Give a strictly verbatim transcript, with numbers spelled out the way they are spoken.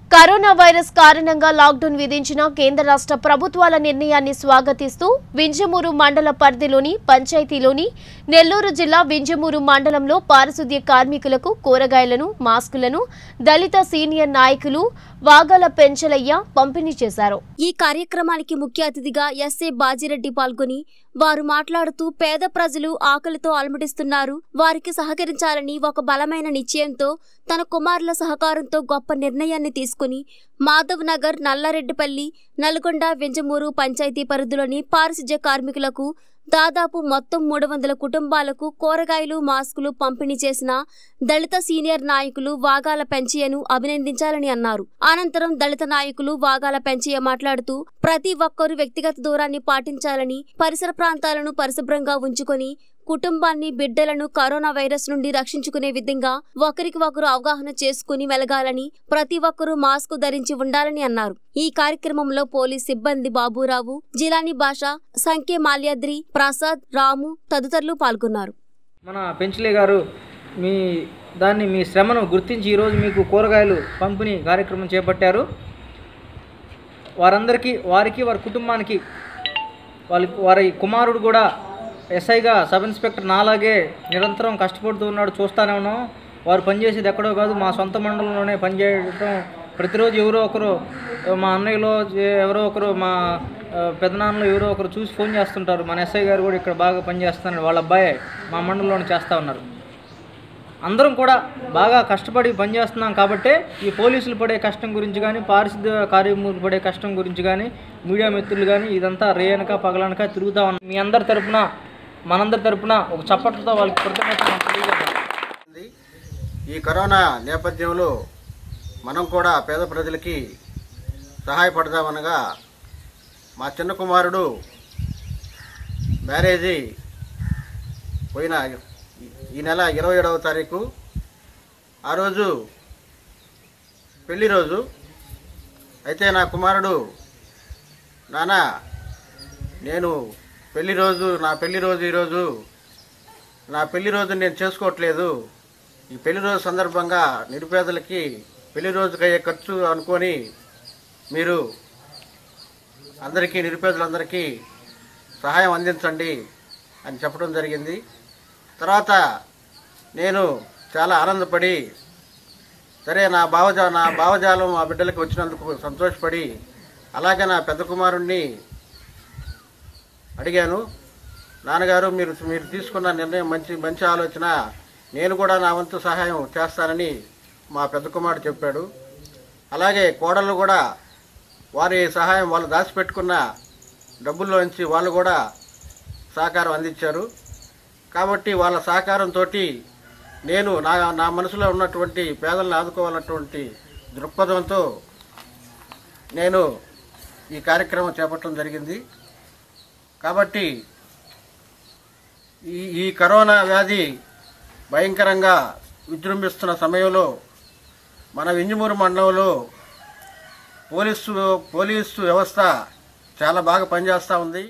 Corona virus కారణంగా lockdown విధించిన కేంద్ర రాష్ట్ర ప్రభుత్వాల నిర్ణయాన్ని స్వాగతిస్తూ వింజమూరు మండల పరిధిలోని పంచాయతీలోని నెల్లూరు జిల్లా వింజమూరు మండలంలో పారిశుద్ధ్య కార్మికులకు కూరగాయలను మాస్కులను దళిత సీనియర్ నాయకులు వాగాల పెంచలయ్య పంపిణీ చేశారు। ఈ కార్యక్రమానికి ముఖ్య అతిథిగా ఎస్ఏ బాజిరెడ్డి పాల్గొని వారు మాట్లాడుతూ పేద ప్రజలు ఆకలితో అలమటిస్తున్నారు, వారికి సహకరించాలని ఒక బలమైన నిశ్చయంతో తన కుమారుల సహకారంతో గొప్ప నిర్ణయాన్ని తీసుకుని మాధవ్ నగర్, నల్లారెడ్డిపల్లి, నల్గొండ, వింజమూరు పంచాయతీ పరిధిలోని పారిశుద్ధ్య కార్మికులకు దాదాపు మొత్తం మూడు వందల కుటుంబాలకు కూరగాయలు, మాస్కులు పంపిణీ చేసిన దళిత సీనియర్ నాయకులు వాగాల పెంచయ్యను అభినందించాలని అన్నారు। అనంతరం దళిత నాయకులు వాగాల పెంచయ్య మాట్లాడుతూ ప్రతి ఒక్కరూ వ్యక్తిగత దూరాన్ని పాటించాలని, పరిసర ప్రాంతాలను పరిశుభ్రంగా ఉంచుకొని కుటుంబాన్ని, బిడ్డలను కరోనా వైరస్ నుండి రక్షించుకునే విధంగా ఒకరికి ఒకరు అవగాహన చేసుకుని మెలగాలని, ప్రతి ఒక్కరూ మాస్క్ ధరించి ఉండాలని అన్నారు। ఈ కార్యక్రమంలో పోలీస్ సిబ్బంది బాబురావు, జిలానీ భాష, సంఖ్య మాల్యాద్రి, ప్రసాద్, రాము తదితరులు పాల్గొన్నారు। మన పెంచలే గారు మీ దాన్ని మీ శ్రమను గుర్తించి ఈరోజు మీకు కూరగాయలు పంపిణీ కార్యక్రమం చేపట్టారు। వారందరికీ, వారికి, వారి కుటుంబానికి, వాళ్ళ వారి కుమారుడు కూడా ఎస్ఐగా సబ్ ఇన్స్పెక్టర్ నాలాగే నిరంతరం కష్టపడుతూ ఉన్నాడు, చూస్తూనే ఉన్నాం। వారు పనిచేసేది ఎక్కడో కాదు, మా సొంత మండలంలోనే పనిచేయడం। ప్రతిరోజు ఎవరో ఒకరు, మా అన్నయ్యలో ఎవరో ఒకరు, మా పెదనాన్నలో ఎవరో ఒకరు చూసి ఫోన్ చేస్తుంటారు, మన ఎస్ఐ గారు కూడా ఇక్కడ బాగా పనిచేస్తున్నారు, వాళ్ళ అబ్బాయి మా మండలంలోనే చేస్తూ ఉన్నారు। అందరం కూడా బాగా కష్టపడి పనిచేస్తున్నాం కాబట్టే ఈ పోలీసులు పడే కష్టం గురించి కానీ, పారిశుద్ధ్య కార్మికులు పడే కష్టం గురించి కానీ, మీడియా మిత్రులు కానీ ఇదంతా రేయనక పగలనక తిరుగుతూ ఉన్నాం। మీ అందరి తరపున, మనందరి తరపున ఒక చప్పట్లతో వాళ్ళకి కృతజ్ఞతలు। ఈ కరోనా నేపథ్యంలో మనం కూడా పేద ప్రజలకి సహాయపడదామనగా మా చిన్న కుమారుడు మ్యారేజీ పోయిన ఈ నెల ఇరవై ఏడవ తారీఖు ఆ రోజు పెళ్లి రోజు అయితే నా కుమారుడు, నాన్న నేను పెళ్లి రోజు నా పెళ్లి రోజు ఈరోజు నా పెళ్లి రోజు నేను చేసుకోవట్లేదు, ఈ పెళ్లి రోజు సందర్భంగా నిరుపేదలకి పెళ్లి రోజుకి అయ్యే ఖర్చు అనుకొని మీరు అందరికీ, నిరుపేదలందరికీ సహాయం అందించండి అని చెప్పడం జరిగింది। తర్వాత నేను చాలా ఆనందపడి, సరే నా భావజా నా భావజాలం మా బిడ్డలకు వచ్చినందుకు సంతోషపడి, అలాగే నా పెద్ద కుమారుణ్ణి అడిగాను, నాన్నగారు మీరు మీరు తీసుకున్న నిర్ణయం మంచి మంచి ఆలోచన, నేను కూడా నా వంతు సహాయం చేస్తానని మా పెద్ద కుమారుడు చెప్పాడు। అలాగే కోడళ్ళు కూడా వారి సహాయం, వాళ్ళు దాచిపెట్టుకున్న డబ్బుల్లోంచి వాళ్ళు కూడా సహకారం అందించారు। కాబట్టి వాళ్ళ సహకారంతో నేను నా నా మనసులో ఉన్నటువంటి పేదలను ఆదుకోవాలన్నటువంటి దృక్పథంతో నేను ఈ కార్యక్రమం చేపట్టడం జరిగింది। కాబట్టి ఈ ఈ కరోనా వ్యాధి భయంకరంగా విజృంభిస్తున్న సమయంలో మన వింజమూరు మండలంలో పోలీసు పోలీసు వ్యవస్థ చాలా బాగా పనిచేస్తూ ఉంది।